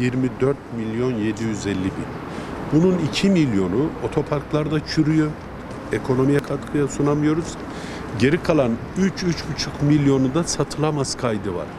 24 milyon 750 bin. Bunun 2 milyonu otoparklarda çürüyor. Ekonomiye katkıya sunamıyoruz. Geri kalan 3-3,5 milyonu da satılamaz kaydı var.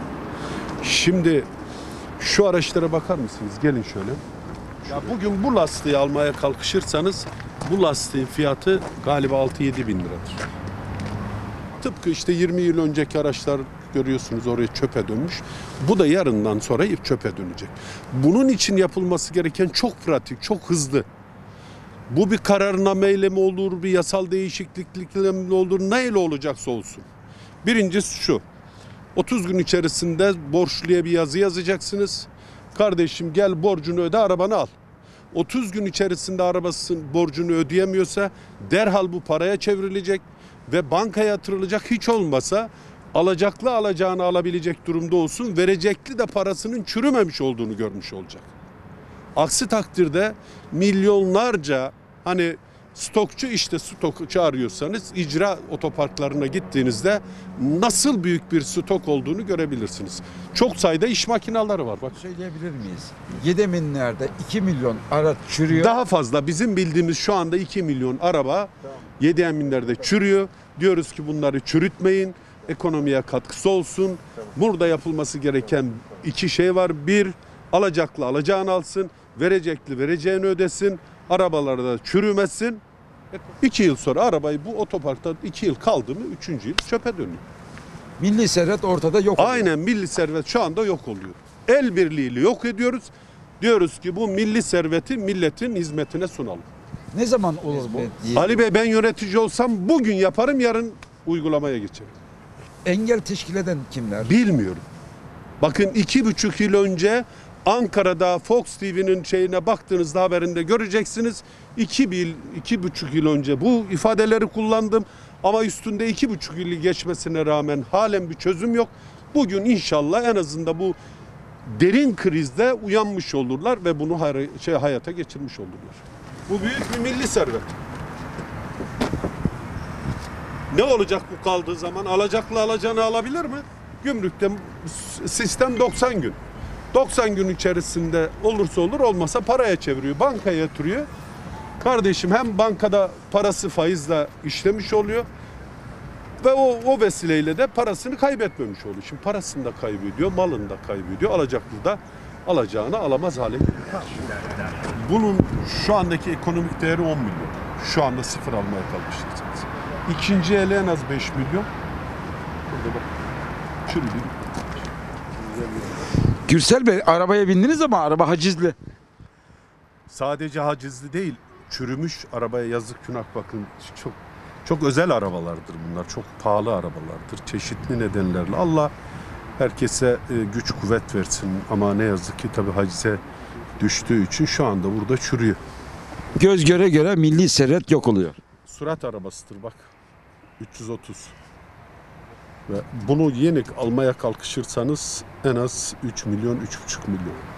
Şimdi şu araçlara bakar mısınız? Gelin şöyle. Ya bugün bu lastiği almaya kalkışırsanız bu lastiğin fiyatı galiba 6-7 bin liradır. Tıpkı işte 20 yıl önceki araçlar görüyorsunuz oraya çöpe dönmüş. Bu da yarından sonra çöpe dönecek. Bunun için yapılması gereken çok pratik, çok hızlı. Bu bir kararnameyle mi olur, bir yasal değişiklikle mi olur, neyle olacaksa olsun. Birincisi şu, 30 gün içerisinde borçluya bir yazı yazacaksınız. Kardeşim gel borcunu öde, arabanı al. 30 gün içerisinde arabasının borcunu ödeyemiyorsa derhal bu paraya çevrilecek ve bankaya yatırılacak, hiç olmasa alacaklı alacağını alabilecek durumda olsun, verecekli de parasının çürümemiş olduğunu görmüş olacak. Aksi takdirde milyonlarca hani stokçu, işte stokçu arıyorsanız icra otoparklarına gittiğinizde nasıl büyük bir stok olduğunu görebilirsiniz. Çok sayıda iş makineleri var. Bak. Söyleyebilir miyiz? Yedeminlerde 2 milyon araç çürüyor. Daha fazla, bizim bildiğimiz şu anda 2 milyon araba Yedeminlerde çürüyor. Diyoruz ki bunları çürütmeyin. Ekonomiye katkısı olsun. Burada yapılması gereken iki şey var. Bir, alacaklı alacağını alsın. Verecekli vereceğini ödesin. Arabalarda çürümesin. 2 yıl sonra arabayı bu otoparkta 2 yıl kaldı mı 3. yıl çöpe dönüyor. Milli servet ortada yok oluyor. Aynen, milli servet şu anda yok oluyor. El birliğiyle yok ediyoruz. Diyoruz ki bu milli serveti milletin hizmetine sunalım. Ne zaman olur bu? Ali Bey, ben yönetici olsam bugün yaparım, yarın uygulamaya geçerim. Engel teşkil eden kimler? Bilmiyorum. Bakın 2,5 yıl önce Ankara'da Fox TV'nin şeyine baktığınızda haberinde göreceksiniz. 2,5 yıl önce bu ifadeleri kullandım ama üstünde 2,5 yılı geçmesine rağmen halen bir çözüm yok. Bugün inşallah en azından bu derin krizde uyanmış olurlar ve bunu hayata geçirmiş olurlar. Bu büyük bir milli servet. Ne olacak bu kaldığı zaman? Alacaklı alacağını alabilir mi? Gümrükte sistem 90 gün. 90 gün içerisinde olursa olur, olmasa paraya çeviriyor. Bankaya yatırıyor. Kardeşim hem bankada parası faizle işlemiş oluyor ve o vesileyle de parasını kaybetmemiş oluyor. Şimdi parasını da kaybediyor, malını da kaybediyor. Alacaklı da alacağını alamaz hale geliyor. Bunun şu andaki ekonomik değeri 10 milyon. Şu anda sıfır almaya kalkışırsanız. İkinci eli en az 5 milyon. Burada bak. Çürüdü. Gürsel Bey, arabaya bindiniz ama araba hacizli. Sadece hacizli değil, çürümüş arabaya yazık günah, bakın çok özel arabalardır bunlar. Çok pahalı arabalardır. Çeşitli nedenlerle. Allah herkese güç kuvvet versin ama ne yazık ki tabii hacize düştüğü için şu anda burada çürüyor. Göz göre göre milli servet yok oluyor. Sürat arabasıdır bak. 330. Ve bunu yeni almaya kalkışırsanız en az 3 milyon, 3,5 milyon.